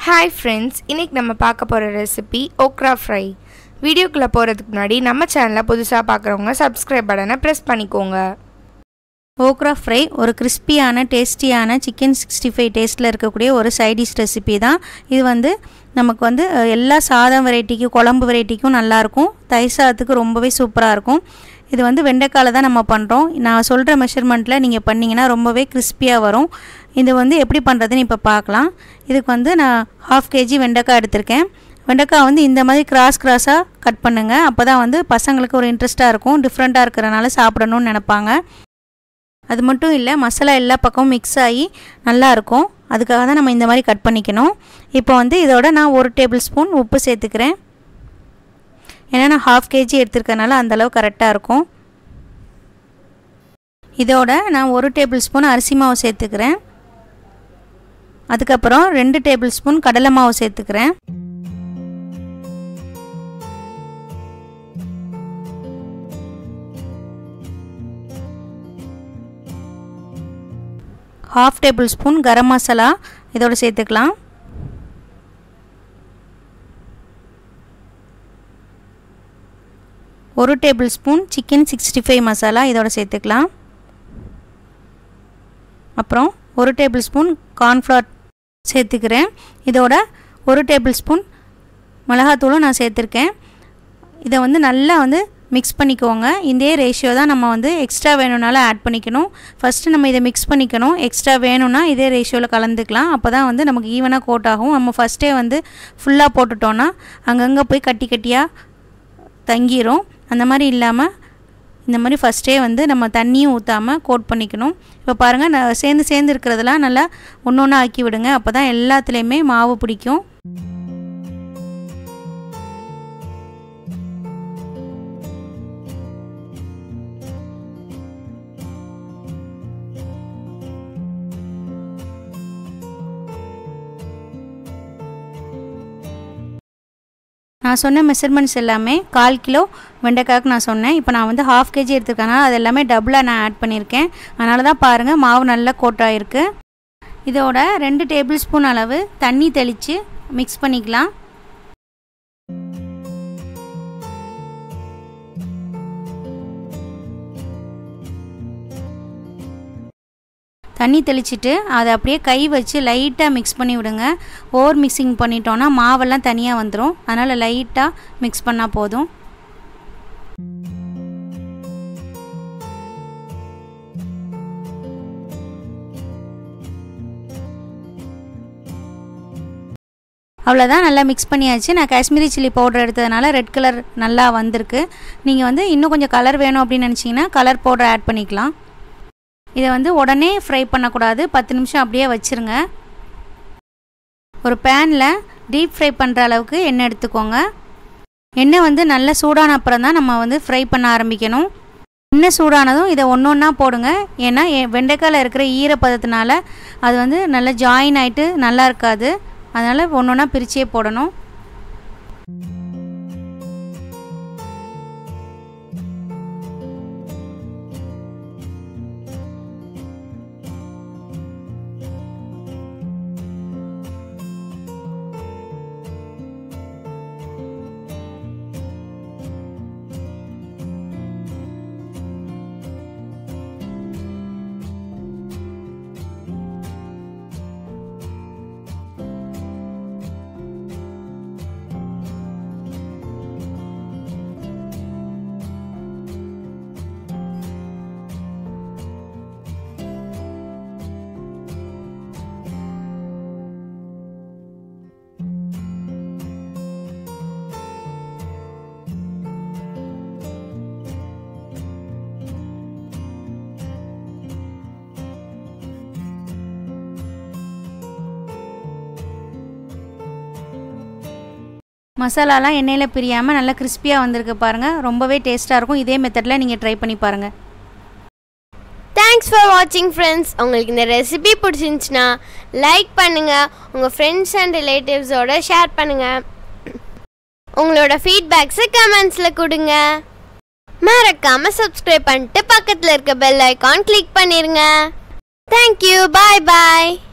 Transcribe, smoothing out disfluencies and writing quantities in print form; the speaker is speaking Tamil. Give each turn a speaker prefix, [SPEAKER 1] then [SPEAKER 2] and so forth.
[SPEAKER 1] Hi friends, இன்னைக்கு நம்ம பார்க்க போற ரெசிபி okra fry. வீடியோக்குள்ள போறதுக்கு முன்னாடி நம்ம சேனலை புதுசா பார்க்கறவங்க subscribe பட்டனை press பண்ணிக்கோங்க.
[SPEAKER 2] okra fry ஒரு கிறிஸ்பியான டேஸ்டியான chicken 65 டேஸ்ட்ல இருக்கக்கூடிய ஒரு சைட் டிஷ் ரெசிபி தான். இது வந்து நமக்கு வந்து எல்லா சாதம் வெரைட்டிக்கு குழம்பு வெரைட்டிக்கும் நல்லா இருக்கும். தயிர் சாதத்துக்கு ரொம்பவே சூப்பரா இருக்கும். இது வந்து வெண்டைக்கால தான் நம்ம பண்றோம். நான் சொல்ற மெஷர்மென்ட்ல நீங்க பண்ணீங்கனா ரொம்பவே கிறிஸ்பியா வரும். இது வந்து எப்படி பண்றதுன்னு இப்ப பார்க்கலாம். இதுக்கு வந்து நான் 1/2 kg வெண்டைக்காய் எடுத்துர்க்கேன். வெண்டைக்காய் வந்து இந்த மாதிரி கிராஸா கட் பண்ணுங்க. அப்பதான் வந்து பசங்களுக்கு ஒரு இன்ட்ரஸ்டா இருக்கும். டிஃபரண்டா இருக்கறனால சாப்பிடணும்னு நினைப்பாங்க. அது மட்டும் இல்ல மசாலா எல்லா பக்கமும் mix ஆகி நல்லா இருக்கும். அதுக்காக தான் நம்ம இந்த மாதிரி கட் பண்ணிக்கணும். இப்போ வந்து இதோட நான் 1 டேபிள்ஸ்பூன் உப்பு சேர்த்துக்கிறேன். ஏன்னா நான் 1/2 kg எடுத்துர்க்கனால அந்த அளவு கரெக்ட்டா இருக்கும். இதோட நான் 1 டேபிள்ஸ்பூன் அரிசி மாவு சேர்த்துக்கிறேன். அதுக்கு அப்புறம் 2 டேபிள்ஸ்பூன் கடலை மாவு சேர்த்துக்கிறேன். ½ டேபிள்ஸ்பூன் கரம் மசாலா இதோட சேர்த்துக்கலாம். ஒரு டேபிள்ஸ்பூன் chicken 65 மசாலா இதோட சேர்த்துக்கலாம். அப்புறம் 1 டேபிள்ஸ்பூன் corn flour சேர்த்துக்கிறேன். இதோட 1 டேபிள்ஸ்பூன் மிளகாத்தூளும் நான் சேர்த்துர்க்கேன். இதை வந்து நல்லா வந்து மிக்ஸ் பண்ணிக்கோங்க. இதே ரேஷியோ தான் நம்ம வந்து எக்ஸ்ட்ரா வேணும்னாலும் ஆட் பண்ணிக்கணும். ஃபர்ஸ்ட் நம்ம இதை மிக்ஸ் பண்ணிக்கணும். எக்ஸ்ட்ரா வேணும்னா இதே ரேஷியோல கலந்துக்கலாம். அப்பதான் வந்து நமக்கு ஈவனா கோட் ஆகும். நம்ம ஃபர்ஸ்டே வந்து ஃபுல்லா போட்டுட்டோம்னா அங்கங்க போய் கட்டி கட்டியா தங்கிரும். அந்த மாதிரி இல்லாம இந்த மாதிரி ஃபர்ஸ்டே வந்து நம்ம தண்ணியும் ஊத்தாம கோட் பண்ணிக்கணும். இப்போ பாருங்க சேர்ந்து இருக்குறதெல்லாம் நல்லா ஒண்ணொண்ணா ஆக்கி விடுங்க. அப்பதான் எல்லாத்துலயுமே மாவு பிடிக்கும். நான் சொன்ன மெஷர்மென்ட்ஸ் எல்லாமே 1/4 கிலோ வெண்டைக்காய்க்கு நான் சொன்னேன். இப்போ நான் வந்து 1/2 kg எடுத்துர்க்கனால அது எல்லாமே டபுளா நான் ஆட் பண்ணிருக்கேன். அதனால தான் பாருங்க மாவு நல்லா கோட் ஆயிருக்கு. இதோட 2 டேபிள்ஸ்பூன் அளவு தண்ணி தெளிச்சு mix பண்ணிக்கலாம். தண்ணி தெளிச்சிட்டு அதை அப்படியே கை வச்சு லைட்டா mix பண்ணி விடுங்க. ஓவர் மிக்சிங் பண்ணிட்டோம்னா மாவெல்லாம் தனியா வந்துரும். அதனால லைட்டா mix பண்ணா போதும். அவ்வளவுதான் நல்லா mix பண்ணியாச்சு. நான் காஷ்மீரி சில்லி பவுடர் எடுத்ததனால ரெட் கலர் நல்லா வந்திருக்கு. நீங்க வந்து இன்னும் கொஞ்சம் கலர் வேணும் அப்படி நினைச்சீங்கன்னா கலர் பவுடர் ஆட் பண்ணிக்கலாம். இதை வந்து உடனே ஃப்ரை பண்ணக்கூடாது. 10 நிமிஷம் அப்படியே வச்சிருங்க. ஒரு பேன்ல டீப் ஃப்ரை பண்ற அளவுக்கு எண்ணெய் எடுத்துக்கோங்க. எண்ணெய் வந்து நல்லா சூடான அப்புறம் தான் நம்ம வந்து ஃப்ரை பண்ண ஆரம்பிக்கணும். எண்ணெய் சூடானதும் இதை ஒண்ணொண்ணா போடுங்க. ஏன்னா வெண்டைக்காயில இருக்கிற ஈரப்பதத்தினால அது வந்து நல்லா ஜாயின் ஆயிட்டு நல்லா இருக்காது. அதனால ஒண்ணொண்ணா பிரிச்சே போடணும். மசாலாலாம் எண்ணெயில பிரியாம நல்லா கிறிஸ்பியா வந்திருக்கு பாருங்க. ரொம்பவே டேஸ்டா இருக்கும். இதே மெத்தட்ல நீங்க ட்ரை பண்ணி பாருங்க.
[SPEAKER 3] Thanks for watching friends. உங்களுக்கு இந்த ரெசிபி பிடிச்சிருந்துச்சுனா லைக் பண்ணுங்க. உங்க friends and relatives ஓட ஷேர் பண்ணுங்க. உங்களோட ஃபீட்பேக்ஸ் கமெண்ட்ஸ்ல கொடுங்க. மறக்காம subscribe பண்ணிட்டு பக்கத்துல இருக்க bell icon click பண்ணிருங்க. Thank you. Bye bye.